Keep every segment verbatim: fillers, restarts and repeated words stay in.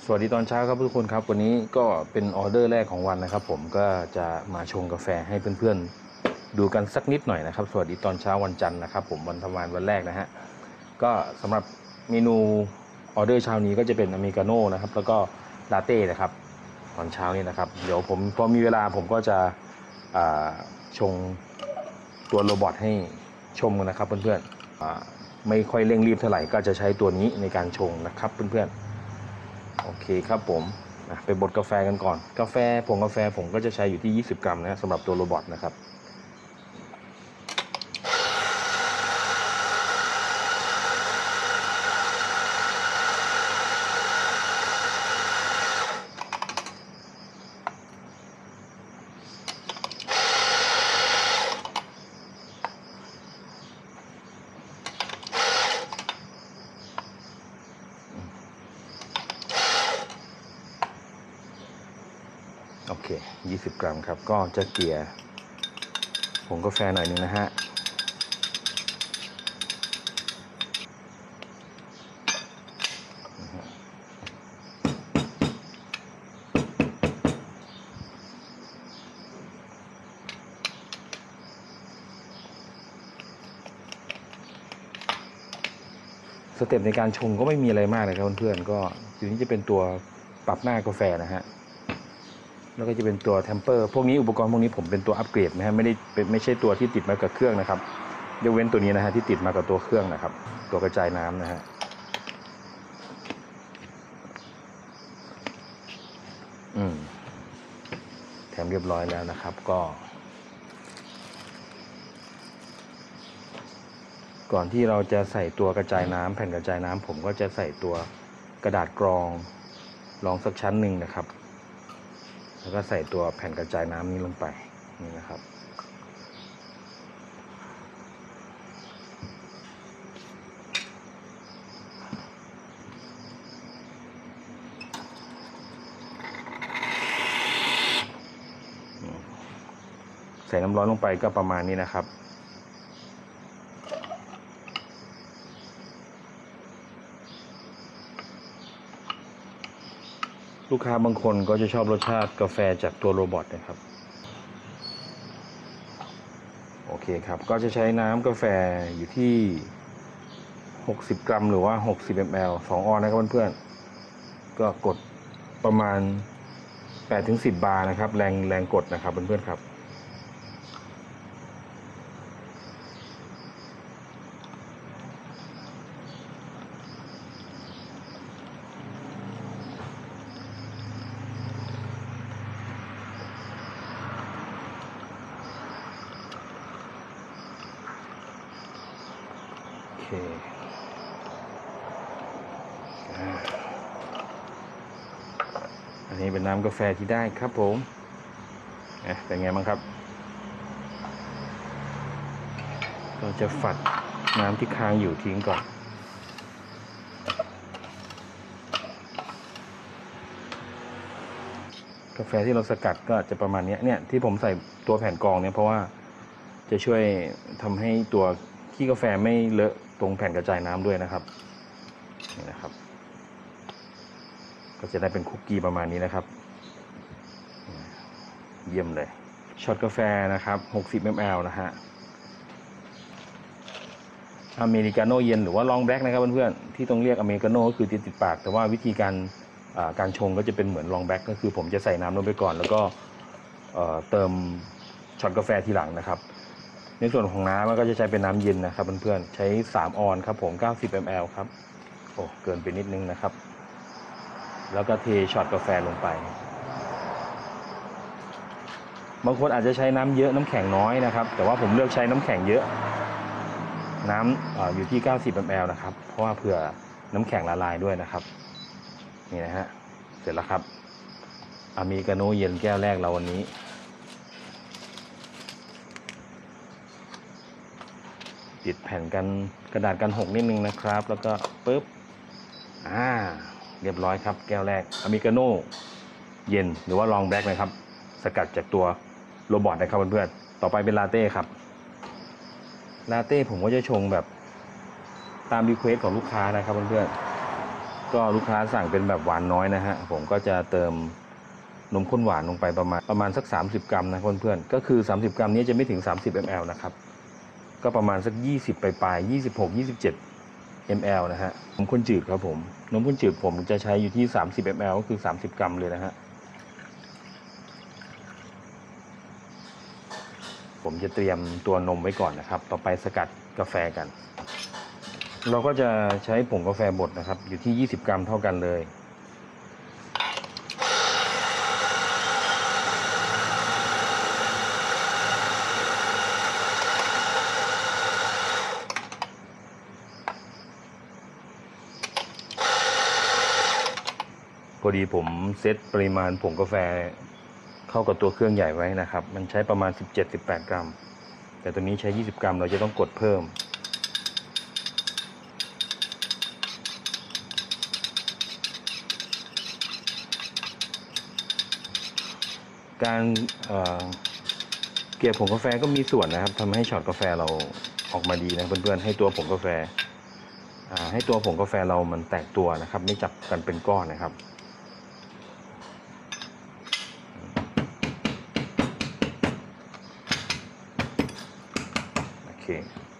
วัสดีตอนเช้าครับทุกคนครับวันนี้ก็เป็นออเดอร์แรกของวันนะครับผมก็จะมาชงกาแฟให้เพื่อนๆดูกันสักนิดหน่อยนะครับสวัสดีตอนเช้าวันจันทร์นะครับผมวันทำงานวันแรกนะฮะก็สำหรับเมนูออเดอร์เช้านี้ก็จะเป็นอเมริกาโน่นะครับแล้วก็ลาเต้นะครับตอนเช้านี้นะครับเดี๋ยวผมพอมีเวลาผมก็จะชงตัวโรบอทให้ชมกันนะครับเพื่อนๆไม่ค่อยเร่งรีบเท่าไหร่ก็จะใช้ตัวนี้ในการชงนะครับเพื่อนๆโอเคครับผมไปบดกาแฟกันก่อนกาแฟผงกาแฟผมก็จะใช้อยู่ที่ยี่สิบกรัมนะสำหรับตัวโรบอทนะครับโอเคยี่สิบกรัมครับก็จะเกลี่ยผงกาแฟหน่อยนึงนะฮะสเต็ปในการชงก็ไม่มีอะไรมากเลยครับเพื่อนๆก็อยู่นี้จะเป็นตัวปรับหน้ากาแฟนะฮะแล้วก็จะเป็นตัวเทมเปอร์พวกนี้อุปกรณ์พวกนี้ผมเป็นตัวอัปเกรดนะฮะไม่ได้เป็นไม่ใช่ตัวที่ติดมากับเครื่องนะครับยกเว้นตัวนี้นะฮะที่ติดมากับตัวเครื่องนะครับตัวกระจายน้ำนะฮะอืมแถมเรียบร้อยแล้วนะครับก็ก่อนที่เราจะใส่ตัวกระจายน้ำแผ่นกระจายน้ำผมก็จะใส่ตัวกระดาษกรองรองสักชั้นหนึ่งนะครับแล้วก็ใส่ตัวแผ่นกระจายน้ำนี้ลงไปนี่นะครับใส่น้ำร้อนลงไปก็ประมาณนี้นะครับลูกค้าบางคนก็จะชอบรสชาติกาแฟจากตัวโรบอทนะครับโอเคครับก็จะใช้น้ำกาแฟอยู่ที่หกสิบกรัมหรือว่าหกสิบมิลลิลิตรสองออนนะครับเพื่อนๆก็กดประมาณ แปดถึงสิบ บาร์นะครับแรงแรงกดนะครับเพื่อนๆครับโอเคอันนี้เป็นน้ำกาแฟที่ได้ครับผมเป็นไงบ้างครับเราจะฝัดน้ำที่ค้างอยู่ทิ้งก่อนกาแฟที่เราสกัดก็จะประมาณนี้เนี่ยที่ผมใส่ตัวแผ่นกรองเนี่ยเพราะว่าจะช่วยทำให้ตัวขี้กาแฟไม่เลอะตรงแผ่นกระจายน้ำด้วยนะครับนี่นะครับก็จะได้เป็นคุกกี้ประมาณนี้นะครับเยี่ยมเลยช็อตกาแฟนะครับหกสิบมิลลิลิตรนะฮะอเมริกาโน่เย็นหรือว่าลองแบล็กนะครับเพื่อนๆที่ต้องเรียกอเมริกาโน่ก็คือติดติดปากแต่ว่าวิธีการการชงก็จะเป็นเหมือนลองแบล็กก็คือผมจะใส่น้ำลงไปก่อนแล้วก็เติมช็อตกาแฟทีหลังนะครับในส่วนของน้ำมันก็จะใช้เป็นน้ำเย็นนะครับเพื่อนๆใช้สามออนครับผมเก้าสิบมิลลิลิตรครับโอ้เกินไปนิดนึงนะครับแล้วก็เทช็อตกาแฟลงไปบางคนอาจจะใช้น้ำเยอะน้ำแข็งน้อยนะครับแต่ว่าผมเลือกใช้น้ำแข็งเยอะน้ำ อ, อยู่ที่เก้าสิบมิลลิลิตรนะครับเพราะว่าเผื่อน้ำแข็งละลายด้วยนะครับนี่นะฮะเสร็จแล้วครับอเมริกาโน่เย็นแก้วแรกเราวันนี้ติดแผ่นกันกระดาษกันหกนิดนึงนะครับแล้วก็ปึ๊บอ่าเรียบร้อยครับแก้วแรกอเมริกาโน่เย็นหรือว่าลองแบล็กนะครับสกัดจากตัวโรบอทนะครับเพื่อนๆต่อไปเป็นลาเต้ครับลาเต้ผมก็จะชงแบบตามรีเควสของลูกค้านะครับเพื่อนๆก็ลูกค้าสั่งเป็นแบบหวานน้อยนะฮะผมก็จะเติมนมข้นหวานลงไปประมาณประมาณสักสามสิบกรัมนะเพื่อนๆก็คือสามสิบกรัมนี้จะไม่ถึงสามสิบมิลลิลิตรนะครับก็ประมาณสักยี่สิบปลายๆยี่สิบหก ยี่สิบเจ็ด มิลลิลิตร นะฮะนมข้นจืดครับผมนมข้นจืดผมจะใช้อยู่ที่สามสิบมิลลิลิตรก็คือสามสิบกรัมเลยนะฮะผมจะเตรียมตัวนมไว้ก่อนนะครับต่อไปสกัดกาแฟกันเราก็จะใช้ผงกาแฟบดนะครับอยู่ที่ยี่สิบกรัมเท่ากันเลยพอดีผมเซตปริมาณผงกาแฟเข้ากับตัวเครื่องใหญ่ไว้นะครับมันใช้ประมาณ สิบเจ็ดถึงสิบแปด กรัมแต่ตัวนี้ใช้ยี่สิบกรัมเราจะต้องกดเพิ่มการเอ่อเกลี่ยผงกาแฟก็มีส่วนนะครับทำให้ช็อตกาแฟเราออกมาดีนะเพื่อนๆให้ตัวผงกาแฟให้ตัวผงกาแฟเรามันแตกตัวนะครับไม่จับกันเป็นก้อนนะครับโอเค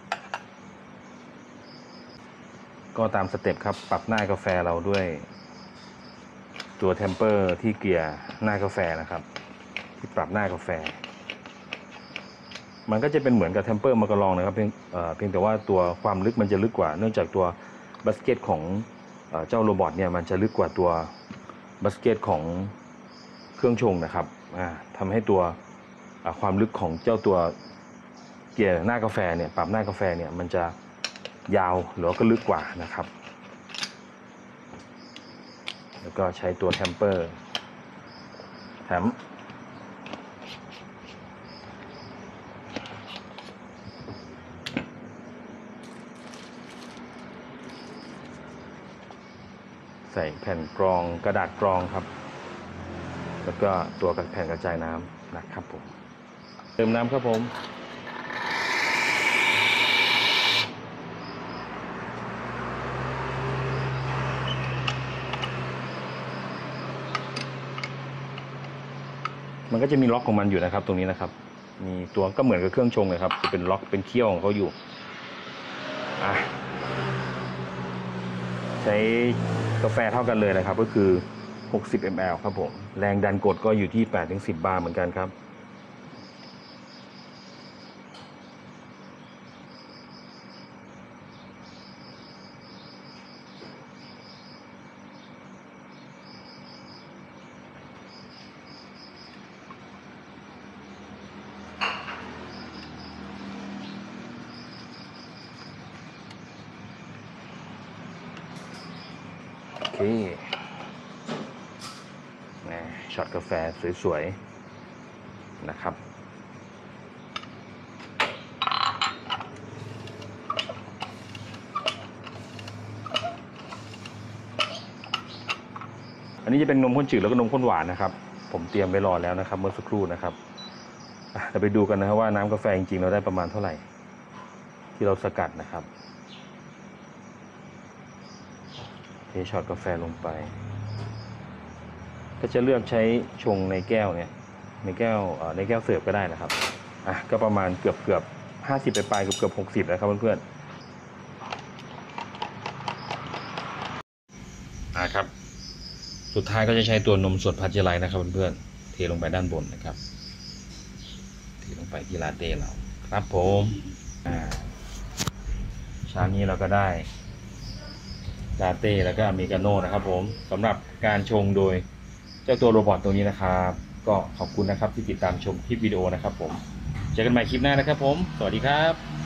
ก็ตามสเต็ปครับปรับหน้ากาแฟเราด้วยตัวเทมเปอร์ที่เกลี่ยหน้ากาแฟนะครับที่ปรับหน้ากาแฟมันก็จะเป็นเหมือนกับเทมเปอร์มากระลองนะครับเพียงเพียงแต่ว่าตัวความลึกมันจะลึกกว่าเนื่องจากตัวบาสเกตของเจ้าโรบอทเนี่ยมันจะลึกกว่าตัวบาสเกตของเครื่องชงนะครับทำให้ตัวความลึกของเจ้าตัวเกลี่ยหน้ากาแฟเนี่ยปรับหน้ากาแฟเนี่ยมันจะยาวหรือก็ลึกกว่านะครับแล้วก็ใช้ตัวเทมเปอร์แถมใส่แผ่นกรองกระดาษกรองครับแล้วก็ตัวแผ่นกระจายน้ำนะครับผมเติมน้ำครับผมมันก็จะมีล็อกของมันอยู่นะครับตรงนี้นะครับมีตัวก็เหมือนกับเครื่องชงเลยครับจะเป็นล็อกเป็นเขี้ยวของเขาอยู่อ่ะใช้กาแฟเท่ากันเลยนะครับก็คือหกสิบมิลลิลิตรครับผมแรงดันกดก็อยู่ที่ แปดถึงสิบ บาร์เหมือนกันครับโอเคช็อตกาแฟสวยๆนะครับอันนี้จะเป็นนมข้นจืดแล้วก็นมข้นหวานนะครับผมเตรียมไว้รอแล้วนะครับเมื่อสักครู่นะครับเราไปดูกันนะครับว่าน้ำกาแฟจริงๆเราได้ประมาณเท่าไหร่ที่เราสกัดนะครับเทช็อตกาแฟลงไปก็จะเลือกใช้ชงในแก้วเนี่ยในแก้วในแก้วเสิร์ฟก็ได้นะครับอ่ะก็ประมาณเกือบเกือบห้าสิบไปปลายเกือบเกือบหกสิบแล้วครับเพื่อนๆอ่ะครับสุดท้ายก็จะใช้ตัวนมสดพัชไลนะครับเพื่อนๆเทลงไปด้านบนนะครับเทลงไปที่ลาเต้เราครับผมอ่าชามนี้เราก็ได้ลาเต้แล้วก็อเมริกาโน่นะครับผมสำหรับการชงโดยเจ้าตัวโรบอทตัวนี้นะครับก็ขอบคุณนะครับที่ติดตามชมคลิปวิดีโอนะครับผมเจอกันใหม่คลิปหน้านะครับผมสวัสดีครับ